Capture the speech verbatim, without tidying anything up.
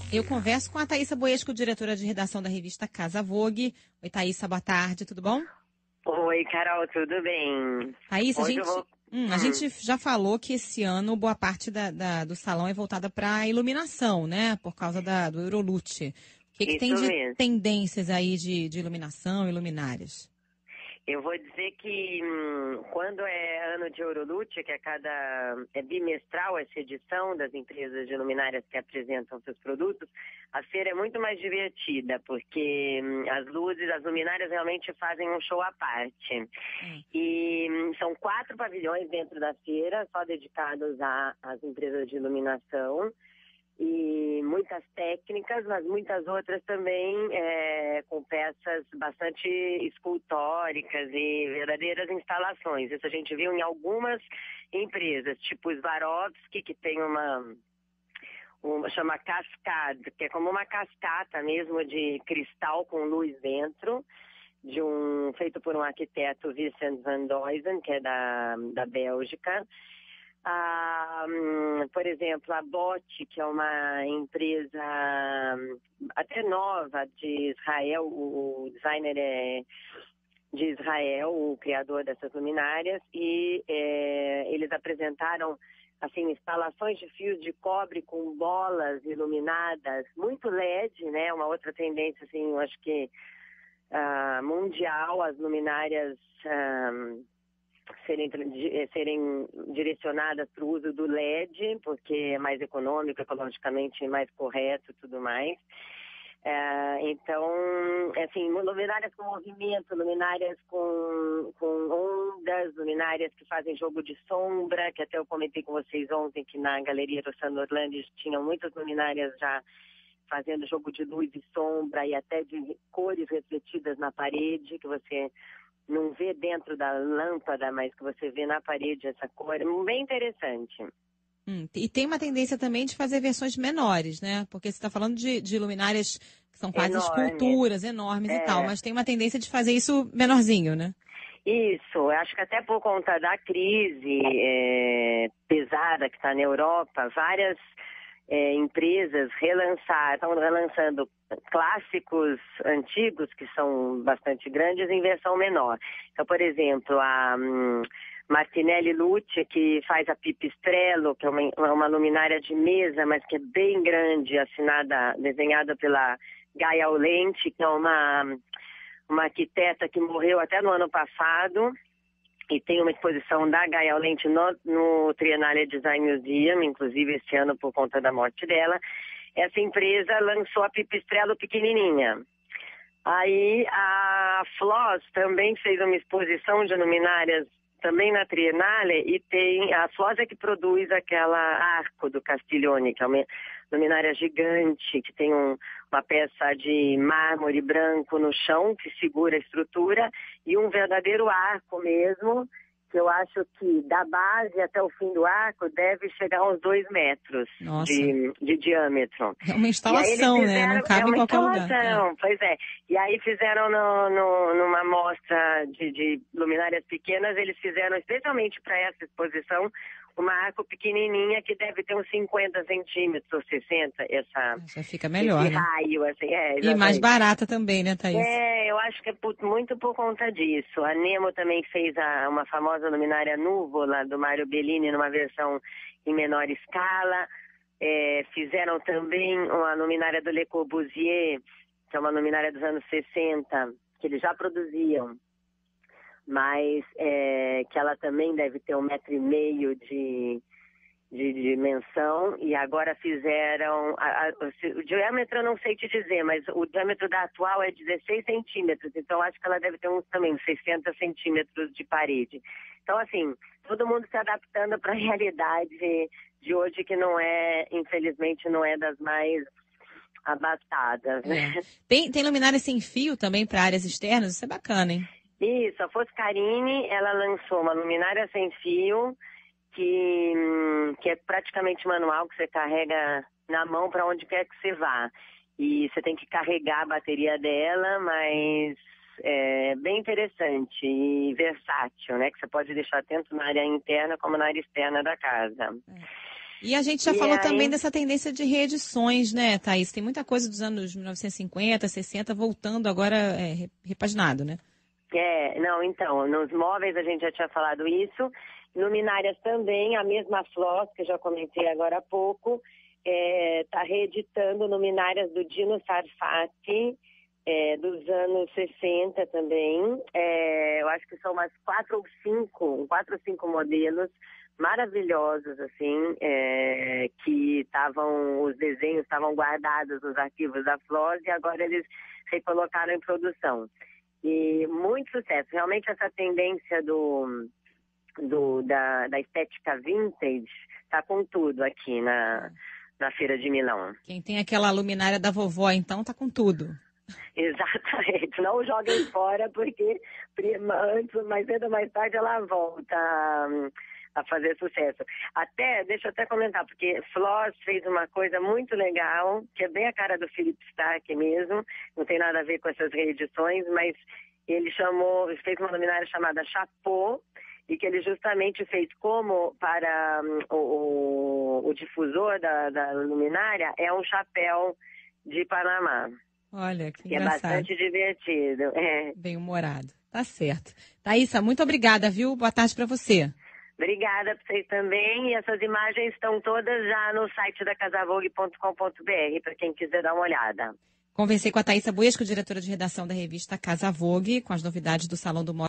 Eu converso com a Thaísa Boesco, diretora de redação da revista Casa Vogue. Oi, Thaísa, boa tarde, tudo bom? Oi, Carol, tudo bem? Thaísa, a gente, vou... hum, a hum. gente já falou que esse ano boa parte da, da- do salão é voltada para a iluminação, né? Por causa da, do Eurolute. O que, que tem Isso de mesmo. tendências aí de, de iluminação e luminárias? Eu vou dizer que hum, quando é ano de Eurolute, que é cada é bimestral essa edição das empresas de luminárias que apresentam seus produtos, a feira é muito mais divertida, porque hum, as luzes, as luminárias realmente fazem um show à parte. Hum. E hum, são quatro pavilhões dentro da feira, só dedicados a- às empresas de iluminação. E muitas técnicas, mas muitas outras também é, com peças bastante escultóricas e verdadeiras instalações. Isso a gente viu em algumas empresas, tipo Swarovski, que tem uma, uma chama Cascade, que é como uma cascata mesmo de cristal com luz dentro, de um, feito por um arquiteto, Vincent van Duysen, que é da, da Bélgica. Ah, por exemplo, a Botti, que é uma empresa até nova de Israel, o designer é de Israel, o criador dessas luminárias, e é, eles apresentaram assim, instalações de fios de cobre com bolas iluminadas, muito L E D, né? Uma outra tendência, assim, eu acho que ah, mundial, as luminárias ah, Serem, serem direcionadas para o uso do L E D, porque é mais econômico, ecologicamente mais correto e tudo mais. É, então, assim, luminárias com movimento, luminárias com, com ondas, luminárias que fazem jogo de sombra, que até eu comentei com vocês ontem que na Galeria do San Orlando tinham muitas luminárias já fazendo jogo de luz e sombra e até de cores refletidas na parede, que você não vê dentro da lâmpada, mas que você vê na parede essa cor. Bem interessante. Hum, e tem uma tendência também de fazer versões menores, né? Porque você está falando de, de luminárias que são quase Enorme. esculturas, enormes É. e tal, mas tem uma tendência de fazer isso menorzinho, né? Isso, acho que até por conta da crise é, pesada que está na Europa, várias é, empresas relançaram, estão relançando clássicos antigos, que são bastante grandes, em versão menor. Então, por exemplo, a hum, Martinelli Lucci, que faz a Pipistrello, que é uma, uma luminária de mesa, mas que é bem grande, assinada, desenhada pela Gaia Aulenti, que é uma, uma arquiteta que morreu até no ano passado, e tem uma exposição da Gaia Aulenti no, no Triennale Design Museum, inclusive esse ano por conta da morte dela. Essa empresa lançou a Pipistrello pequenininha. Aí a Flos também fez uma exposição de luminárias também na Triennale, e tem a Flos é que produz aquela Arco do Castiglione, que é uma luminária gigante, que tem um, uma peça de mármore branco no chão que segura a estrutura e um verdadeiro arco mesmo, que eu acho que da base até o fim do arco deve chegar a uns dois metros de, de diâmetro. É uma instalação, fizeram, né? Não cabe é uma em qualquer lugar. instalação, pois é. E aí fizeram no, no, numa mostra de, de luminárias pequenas, eles fizeram especialmente para essa exposição uma arco pequenininha que deve ter uns cinquenta centímetros ou sessenta, essa, já fica melhor, esse né? raio, assim, é. E mais barata também, né, Thaís? É, eu acho que é por, muito por conta disso. A Nemo também fez a, uma famosa luminária Nuvola do Mario Bellini numa versão em menor escala. É, fizeram também uma luminária do Le Corbusier, que é uma luminária dos anos sessenta, que eles já produziam, mas é, que ela também deve ter um metro e meio de, de, de dimensão, e agora fizeram, a, a, o diâmetro eu não sei te dizer, mas o diâmetro da atual é dezesseis centímetros, então acho que ela deve ter uns também uns sessenta centímetros de parede. Então, assim, todo mundo se adaptando para a realidade de hoje, que não é, infelizmente, não é das mais abastadas, né? É. Tem, tem luminária sem fio também para áreas externas, isso é bacana, hein? Isso, a Foscarini, ela lançou uma luminária sem fio, que, que é praticamente manual, que você carrega na mão para onde quer que você vá. E você tem que carregar a bateria dela, mas é bem interessante e versátil, né? Que você pode deixar tanto na área interna como na área externa da casa. É. E a gente já E falou aí... também dessa tendência de reedições, né, Thaís? Tem muita coisa dos anos mil novecentos e cinquenta, sessenta, voltando agora é, repaginado, né? É, não, então, nos móveis a gente já tinha falado isso. Luminárias também, a mesma Floss, que eu já comentei agora há pouco, está é, reeditando luminárias do Dino Sarfati, é, dos anos sessenta também. É, eu acho que são umas quatro ou cinco, quatro ou cinco modelos maravilhosos, assim, é, que estavam, os desenhos estavam guardados nos arquivos da Floss e agora eles recolocaram em produção. E muito sucesso. Realmente essa tendência do, do, da, da estética vintage está com tudo aqui na, na Feira de Milão. Quem tem aquela luminária da vovó, então, tá com tudo. Exatamente. Não joguem fora, porque antes, mais cedo ou mais tarde ela volta a fazer sucesso. Até, deixa eu até comentar, porque Floss fez uma coisa muito legal, que é bem a cara do Philip Stark mesmo, não tem nada a ver com essas reedições, mas ele chamou, fez uma luminária chamada Chapeau, e que ele justamente fez como para um, o, o difusor da, da luminária, é um chapéu de Panamá. Olha, que, que engraçado. É bastante divertido. É. Bem humorado. Tá certo. Thaísa, muito obrigada, viu? Boa tarde para você. Obrigada para vocês também. E essas imagens estão todas já no site da casavogue ponto com ponto br, para quem quiser dar uma olhada. Conversei com a Thaísa Buesco, diretora de redação da revista Casa Vogue, com as novidades do Salão do Móvel.